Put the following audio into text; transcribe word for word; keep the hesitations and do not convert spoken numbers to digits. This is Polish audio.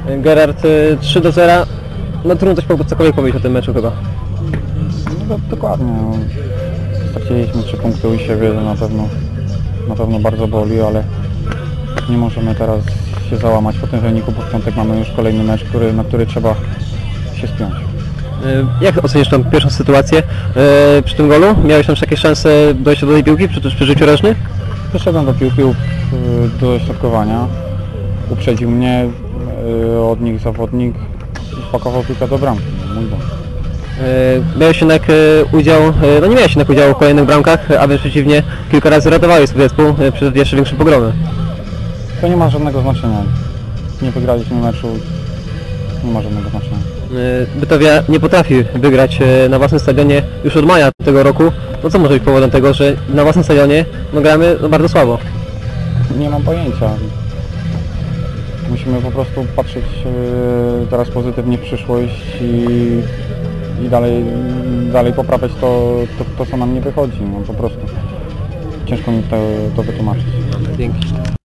Gerard, y, trzy do zera. No trudno coś po- cokolwiek powiedzieć o tym meczu chyba. No, dokładnie. No. Straciliśmy trzy punkty u siebie, to na pewno, na pewno bardzo boli, ale nie możemy teraz się załamać po tym wyniku, bo w piątek mamy już kolejny mecz, który, na który trzeba się spiąć. Y, Jak ocenisz tą pierwszą sytuację y, przy tym golu? Miałeś tam jakieś szanse dojścia do tej piłki przy, przy życiu rożnych? Wyszedłem do piłki, up- do dośrodkowania, uprzedził mnie, y, od nich zawodnik i wpakował piłkę do bramki. Mój błąd. Y, Miałeś jednak y, udział, y, no nie miałeś jednak udziału w kolejnych bramkach, a wręcz przeciwnie, kilka razy ratowałeś swój zespół y, przed jeszcze większym pogromem. To nie ma żadnego znaczenia. Nie wygraliśmy meczu, nie ma żadnego znaczenia. Y, Bytowia nie potrafi wygrać y, na własnym stadionie już od maja tego roku. No co może być powodem tego, że na własnym stadionie no, gramy no, bardzo słabo? Nie mam pojęcia. Musimy po prostu patrzeć e, teraz pozytywnie w przyszłość i, i dalej, dalej poprawiać to, to, to, co nam nie wychodzi. No, po prostu ciężko mi to, to wytłumaczyć. Dzięki.